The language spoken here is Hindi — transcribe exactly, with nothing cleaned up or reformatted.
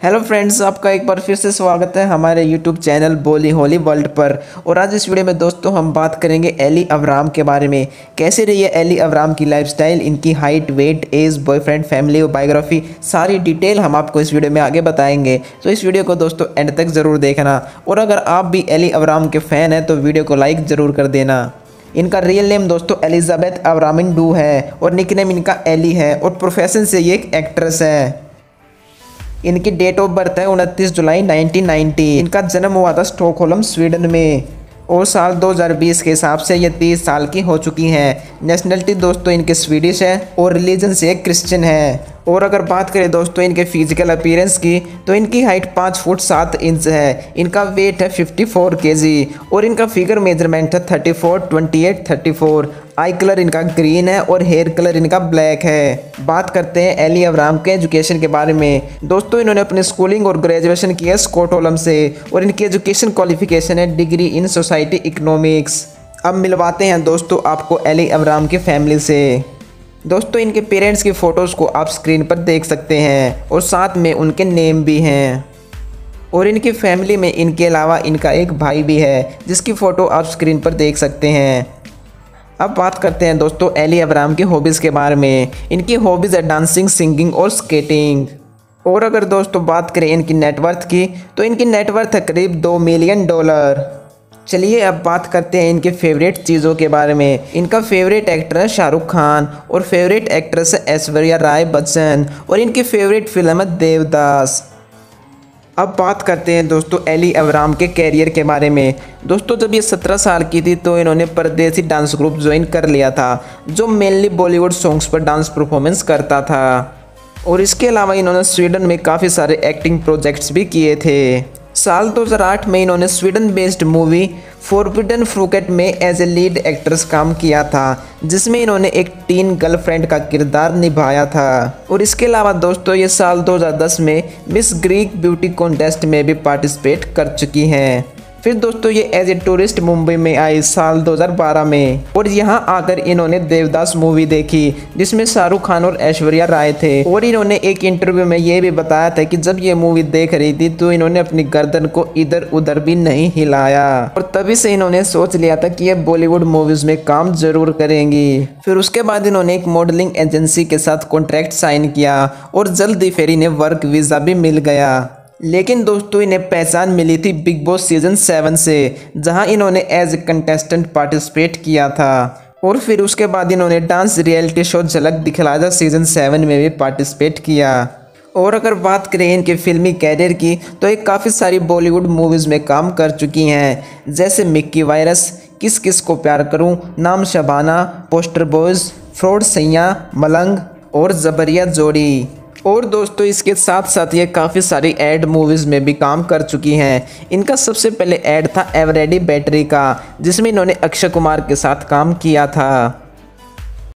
हेलो फ्रेंड्स, आपका एक बार फिर से स्वागत है हमारे यूट्यूब चैनल बोली होली वर्ल्ड पर। और आज इस वीडियो में दोस्तों हम बात करेंगे एली अवराम के बारे में। कैसे रही है एली अवराम की लाइफस्टाइल, इनकी height, weight, age, boyfriend, family और बायोग्राफी, सारी डिटेल हम आपको इस वीडियो में आगे बताएंगे। तो इस वीडियो को दोस्तों एंड तक ज़रूर देखना। और अगर आप भी एली अवराम के फ़ैन हैं तो वीडियो को लाइक ज़रूर कर देना। इनका रियल नेम दोस्तों एलिजाबेथ अवरामिंडू है और निकनेम इनका एली है और प्रोफेशन से ये एक एक्ट्रेस है। इनकी डेट ऑफ बर्थ है उनतीस जुलाई नाइनटीन नाइंटी। इनका जन्म हुआ था स्टॉकहोल्म स्वीडन में और साल दो हज़ार बीस के हिसाब से ये तीस साल की हो चुकी हैं। नेशनलिटी दोस्तों इनके स्वीडिश है और रिलीजन से क्रिश्चियन है। और अगर बात करें दोस्तों इनके फिजिकल अपीयरेंस की तो इनकी हाइट पाँच फुट सात इंच है। इनका वेट है चौवन केजी और इनका फिगर मेजरमेंट है चौंतीस, अट्ठाईस, चौंतीस। आई कलर इनका ग्रीन है और हेयर कलर इनका ब्लैक है। बात करते हैं एली अवराम के एजुकेशन के बारे में। दोस्तों इन्होंने अपनी स्कूलिंग और ग्रेजुएशन की है स्टॉकहोल्म से और इनकी एजुकेशन क्वालिफिकेशन है डिग्री इन सोसाइटी इकोनॉमिक्स। अब मिलवाते हैं दोस्तों आपको एली अवराम की फैमिली से। दोस्तों इनके पेरेंट्स की फ़ोटोज़ को आप स्क्रीन पर देख सकते हैं और साथ में उनके नेम भी हैं। और इनकी फैमिली में इनके अलावा इनका एक भाई भी है जिसकी फ़ोटो आप स्क्रीन पर देख सकते हैं। अब बात करते हैं दोस्तों एली अवराम की हॉबीज़ के बारे में। इनकी हॉबीज़ है डांसिंग, सिंगिंग और स्केटिंग। और अगर दोस्तों बात करें इनकी नेटवर्थ की तो इनकी नेटवर्थ है करीब दो मिलियन डॉलर। चलिए अब बात करते हैं इनके फेवरेट चीज़ों के बारे में। इनका फेवरेट एक्टर है शाहरुख खान और फेवरेट एक्ट्रेस है ऐश्वर्या राय बच्चन और इनकी फेवरेट फिल्म है देवदास। अब बात करते हैं दोस्तों एली अवराम के कैरियर के बारे में। दोस्तों जब ये सत्रह साल की थी तो इन्होंने परदेसी डांस ग्रुप ज्वाइन कर लिया था जो मेनली बॉलीवुड सॉन्ग्स पर डांस परफॉर्मेंस करता था। और इसके अलावा इन्होंने स्वीडन में काफ़ी सारे एक्टिंग प्रोजेक्ट्स भी किए थे। साल दो हज़ार आठ में इन्होंने Sweden based movie Forbidden Fruit में एज ए लीड एक्ट्रेस काम किया था जिसमें इन्होंने एक टीन गर्लफ्रेंड का किरदार निभाया था। और इसके अलावा दोस्तों ये साल दो हज़ार दस में मिस ग्रीक ब्यूटी कॉन्टेस्ट में भी पार्टिसिपेट कर चुकी हैं। फिर दोस्तों ये एज ए टूरिस्ट मुंबई में आई साल दो हज़ार बारह में और यहाँ आकर इन्होंने देवदास मूवी देखी जिसमें शाहरुख खान और ऐश्वर्या राय थे। और इन्होंने एक इंटरव्यू में ये भी बताया था कि जब ये मूवी देख रही थी तो इन्होंने अपनी गर्दन को इधर उधर भी नहीं हिलाया और तभी से इन्होंने सोच लिया था कि ये बॉलीवुड मूवीज़ में काम जरूर करेंगी। फिर उसके बाद इन्होंने एक मॉडलिंग एजेंसी के साथ कॉन्ट्रैक्ट साइन किया और जल्द ही फिर इन्हें वर्क वीज़ा भी मिल गया। लेकिन दोस्तों इन्हें पहचान मिली थी बिग बॉस सीजन सेवन से जहां इन्होंने एज ए कंटेस्टेंट पार्टिसिपेट किया था। और फिर उसके बाद इन्होंने डांस रियलिटी शो झलक दिखला जा सीजन सेवन में भी पार्टिसिपेट किया। और अगर बात करें इनके फिल्मी कैरियर की तो ये काफ़ी सारी बॉलीवुड मूवीज़ में काम कर चुकी हैं जैसे मिक्की वायरस, किस किस को प्यार करूं, नाम शबाना, पोस्टर बॉयज़, फ्रॉड सैया, मलंग और जबरिया जोड़ी। और दोस्तों इसके साथ साथ ये काफ़ी सारी एड मूवीज़ में भी काम कर चुकी हैं। इनका सबसे पहले एड था एवरेडी बैटरी का जिसमें इन्होंने अक्षय कुमार के साथ काम किया था।